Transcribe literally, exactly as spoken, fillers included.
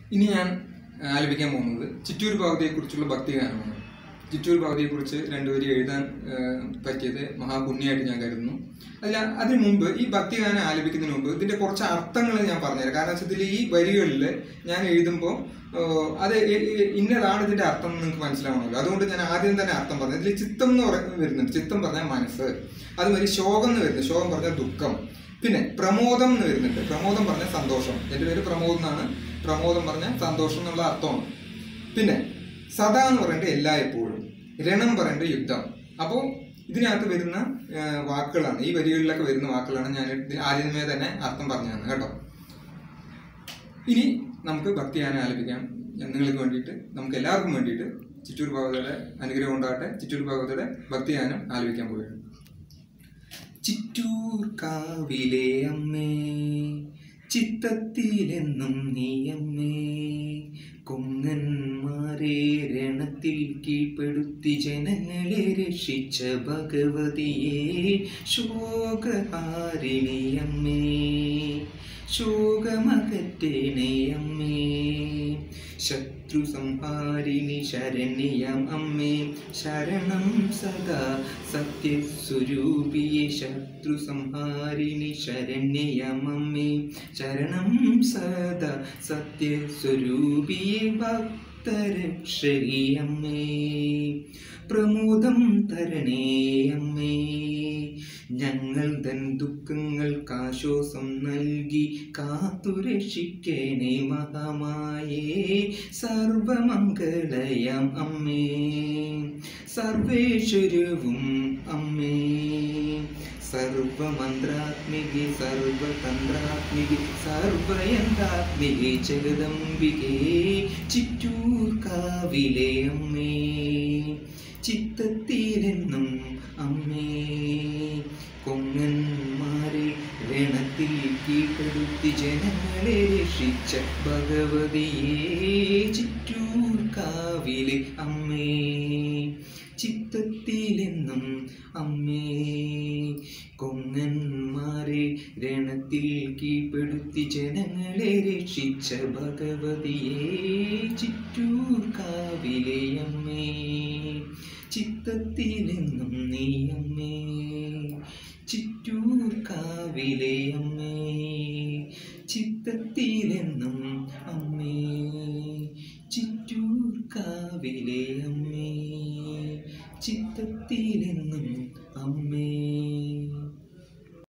ഇനി ഞാൻ ആലപിക്കാൻ പോകുന്നത് ചിറ്റൂർ ഭഗവതിയെക്കുറിച്ചുള്ള ഭക്തിഗാനമാണ്. ചിറ്റൂർ ഭഗവതിയെക്കുറിച്ച് രണ്ടുപേരും എഴുതാൻ പറ്റിയത് മഹാപുണ്യമായിട്ട് ഞാൻ കരുതുന്നു. അല്ല, അതിനു മുമ്പ് ഈ ഭക്തിഗാനം ആലപിക്കുന്നതിന് മുമ്പ് ഇതിന്റെ കുറച്ച് അർത്ഥങ്ങൾ ഞാൻ പറഞ്ഞുതരാം. കാരണം വെച്ചാൽ ഈ വരികളിൽ ഞാൻ എഴുതുമ്പോൾ അത് ഇന്നതാണ് ഇതിന്റെ അർത്ഥം എന്ന് നിങ്ങൾക്ക് മനസ്സിലാവണമല്ലോ. അതുകൊണ്ട് ഞാൻ ആദ്യം തന്നെ അർത്ഥം പറഞ്ഞു. ഇതിൽ ചിത്തം എന്ന് പറയുന്നത് വരുന്നുണ്ട്. ചിത്തം പറഞ്ഞാൽ മനസ്സ്. അതുമാതിരി ശോകം എന്ന് വരുന്നത്, ശോകം പറഞ്ഞാൽ ദുഃഖം. പിന്നെ പ്രമോദം എന്ന് വരുന്നുണ്ട്. പ്രമോദം പറഞ്ഞാൽ സന്തോഷം. എൻ്റെ പേര് പ്രമോദ് എന്നാണ്. പ്രമോദം പറഞ്ഞാൽ സന്തോഷം എന്നുള്ള അർത്ഥമാണ്. പിന്നെ സദാ എന്ന് പറയുന്നത് എല്ലാ എപ്പോഴും. രണം പറയുന്നത് യുദ്ധം. അപ്പോൾ ഇതിനകത്ത് വരുന്ന വാക്കുകളാണ്, ഈ വരികളിലൊക്കെ വരുന്ന വാക്കുകളാണ് ഞാൻ ആദ്യമേ തന്നെ അർത്ഥം പറഞ്ഞതാണ് കേട്ടോ. ഇനി നമുക്ക് ഭക്തിഗാനം ആലപിക്കാം. നിങ്ങൾക്ക് വേണ്ടിയിട്ട്, നമുക്ക് എല്ലാവർക്കും വേണ്ടിയിട്ട് ചിറ്റൂർ ഭഗവതിയുടെ അനുഗ്രഹം ഉണ്ടാകട്ടെ. ചിറ്റൂർ ഭഗവതിയുടെ ഭക്തിഗാനം ആലപിക്കാൻ പോവുകയാണ്. ചിറ്റൂർ കാവിലെ അമ്മേ, ചിത്തത്തിലെന്നും നീയമ്മേ, കൊങ്ങന്മാരെ രണത്തിൽ കീഴ്പ്പെടുത്തി ജനങ്ങളെ രക്ഷിച്ച ഭഗവതിയെ, ശോകഹാരിണിയമ്മേ, ശോകമകറ്റേണയമ്മേ, ശത്രു സംഹാരിണി ശരണ്യം അമ്മേ, ശരണം സദാ സത്യസ്വരൂപിയെ, ശത്രു സംഹാരിണി ശരണ്യം അമ്മേ, ശരണം സദാ സത്യസ്വരൂപിയെ, ഭക്തരക്ഷരി അമ്മേ, പ്രമോദം തരണേ അമ്മേ, ഞങ്ങൾ തൻ ദുഃഖങ്ങൾക്കാശ്വാസം നൽകി കാത്തുരക്ഷിക്കണേ മഹാമായേ, സർവമംഗളയാം അമ്മേ, സർവേശ്വരവും അമ്മേ, സർവമന്ത്രാത്മികി സർവതന്ത്രാത്മികി സർവയന്ത്രാത്മികി ജഗദംബികേ, ചിറ്റൂർ കാവിലെ അമ്മേ, ചിത്തത്തിലെന്നും അമ്മേ, കൊങ്ങന്മാരെ രണത്തിൽ കീഴ്പ്പെടുത്തി ജനങ്ങളെ രക്ഷിച്ച ഭഗവതിയെ, ചിറ്റൂർ കാവിലെ അമ്മേ, ചിത്തത്തിലെന്നും അമ്മേ, കൊങ്ങന്മാരെ രണത്തിൽ കീഴ്പ്പെടുത്തി ജനങ്ങളെ രക്ഷിച്ച ഭഗവതിയെ, ചിറ്റൂർ കാവിലെ അമ്മേ, ചിത്തത്തിലെന്നും നീ അമ്മേ, ചിറ്റൂർ കാവിലെ അമ്മേ, ചിത്തത്തിലെന്നും അമ്മേ, ചിറ്റൂർ കാവിലെ അമ്മേ, ചിത്തത്തിലെന്നും